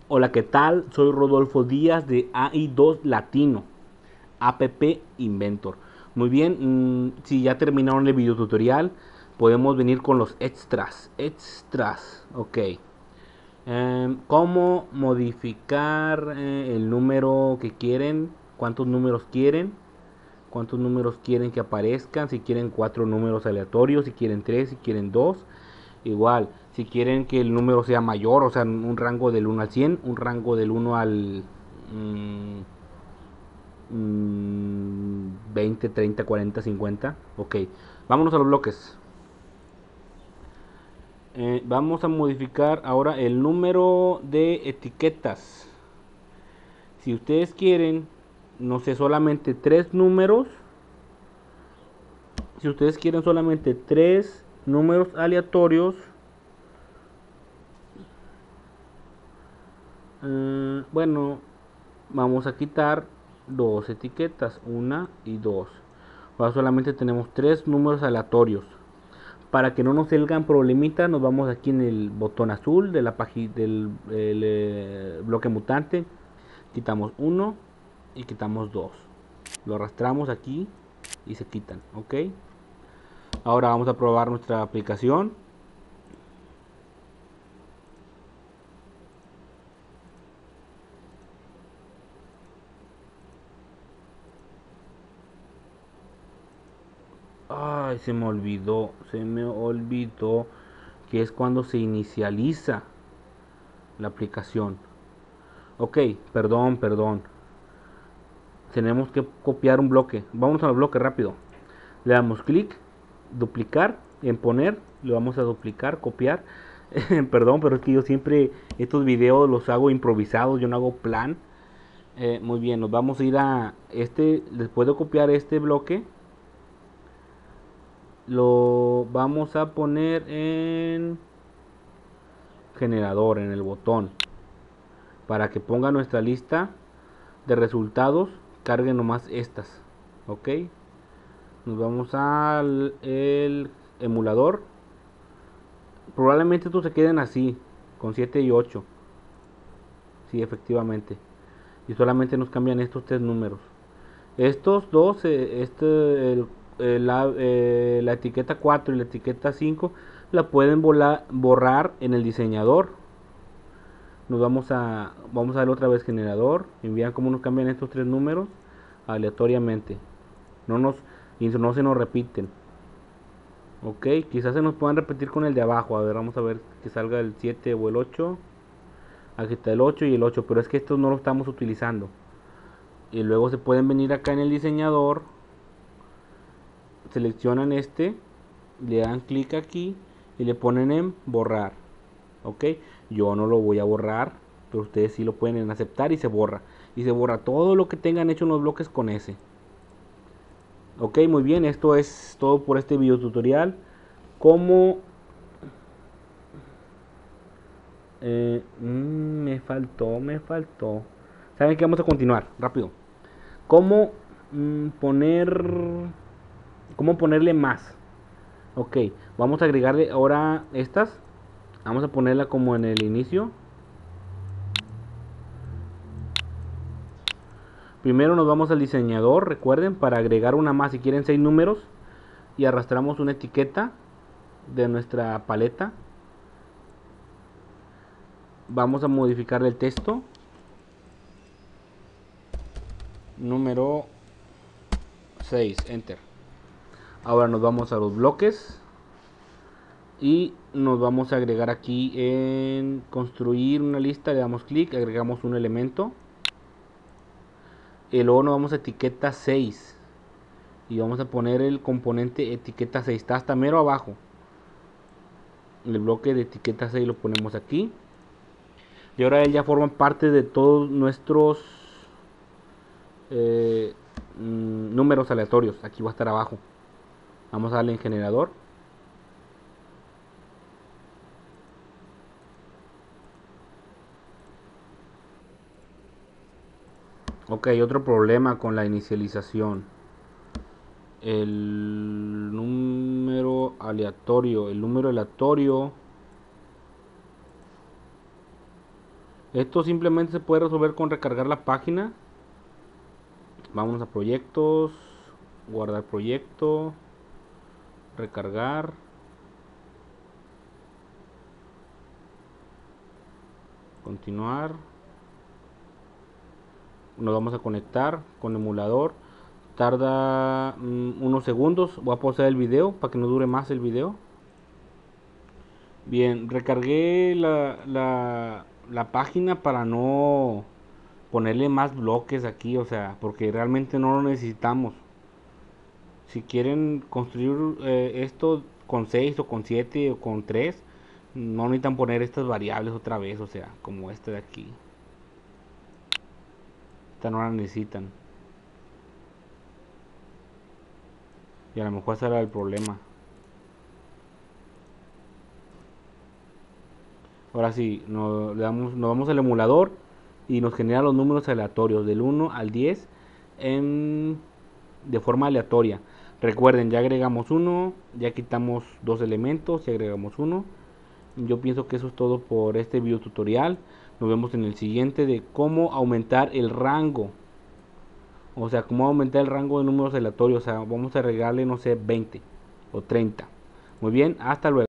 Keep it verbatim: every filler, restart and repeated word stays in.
Hola, ¿qué tal? Soy Rodolfo Díaz de A I dos Latino, App Inventor. Muy bien, mmm, si ya terminaron el video tutorial, podemos venir con los extras. Extras, ok. Eh, ¿Cómo modificar eh, el número que quieren? ¿Cuántos números quieren? ¿Cuántos números quieren que aparezcan? Si quieren cuatro números aleatorios, si quieren tres, si quieren dos. Igual, si quieren que el número sea mayor, o sea, un rango del uno al cien, un rango del uno al mm, mm, veinte, treinta, cuarenta, cincuenta. Ok, vámonos a los bloques. Eh, vamos a modificar ahora el número de etiquetas. Si ustedes quieren, no sé, solamente tres números. Si ustedes quieren solamente tres números aleatorios, eh, bueno, vamos a quitar dos etiquetas, una y dos. Ahora solamente tenemos tres números aleatorios. Para que no nos salgan problemitas, nos vamos aquí en el botón azul de la página del el, eh, bloque mutante. Quitamos uno y quitamos dos. Lo arrastramos aquí y se quitan, ¿ok? Ahora vamos a probar nuestra aplicación. Ay, se me olvidó, se me olvidó que es cuando se inicializa la aplicación. Ok, perdón, perdón. Tenemos que copiar un bloque. Vamos al bloque rápido. Le damos clic, duplicar, en poner, lo vamos a duplicar, copiar. Perdón, pero es que yo siempre estos videos los hago improvisados, yo no hago plan. Eh, muy bien, nos vamos a ir a este, después de copiar este bloque, lo vamos a poner en generador, en el botón, para que ponga nuestra lista de resultados, cargue nomás estas, ok. Nos vamos al el emulador. Probablemente estos se queden así, con siete y ocho. Sí, efectivamente. Y solamente nos cambian estos tres números. Estos dos, eh, este, el- el- la, eh, la etiqueta cuatro y la etiqueta cinco la pueden volar, borrar en el diseñador. Nos vamos a, vamos a dar otra vez generador. Y vean cómo nos cambian estos tres números aleatoriamente. No nos, y no se nos repiten. Ok, quizás se nos puedan repetir con el de abajo. A ver, vamos a ver que salga el siete o el ocho. Aquí está el ocho y el ocho, pero es que estos no lo estamos utilizando. Y luego se pueden venir acá en el diseñador, seleccionan este, le dan clic aquí y le ponen en borrar. Ok, yo no lo voy a borrar, pero ustedes sí lo pueden en aceptar y se borra. Y se borra todo lo que tengan hecho en los bloques con ese. Ok, muy bien, esto es todo por este video tutorial. Cómo Eh, mm, me faltó, me faltó. ¿Saben qué? Vamos a continuar, rápido. ¿Cómo mm, poner... ¿Cómo ponerle más? Ok, vamos a agregarle ahora estas. Vamos a ponerla como en el inicio. Primero nos vamos al diseñador, recuerden, para agregar una más si quieren seis números. Y arrastramos una etiqueta de nuestra paleta. Vamos a modificarle el texto. Número seis, enter. Ahora nos vamos a los bloques. Y nos vamos a agregar aquí en construir una lista, le damos clic, agregamos un elemento y luego nos vamos a etiqueta seis y vamos a poner el componente etiqueta seis, está hasta mero abajo. El bloque de etiqueta seis lo ponemos aquí y ahora él ya forma parte de todos nuestros eh, mm, números aleatorios. Aquí va a estar abajo. Vamos a darle en generador. Ok, otro problema con la inicialización. El número aleatorio. El número aleatorio Esto simplemente se puede resolver con recargar la página. Vamos a proyectos, guardar proyecto, recargar. Continuar. Nos vamos a conectar con emulador. Tarda mm, unos segundos. Voy a pausar el video para que no dure más el video. Bien, recargué la, la, la página para no ponerle más bloques aquí, o sea, porque realmente no lo necesitamos. Si quieren construir eh, esto con seis o con siete o con tres, no necesitan poner estas variables otra vez, o sea, como esta de aquí. Esta no la necesitan. Y a lo mejor ese era el problema. Ahora sí, nos, le damos, nos vamos al emulador y nos genera los números aleatorios del uno al diez en, de forma aleatoria. Recuerden, ya agregamos uno, ya quitamos dos elementos y agregamos uno. Yo pienso que eso es todo por este video tutorial. Nos vemos en el siguiente de cómo aumentar el rango. O sea, cómo aumentar el rango de números aleatorios. O sea, vamos a agregarle, no sé, veinte o treinta. Muy bien, hasta luego.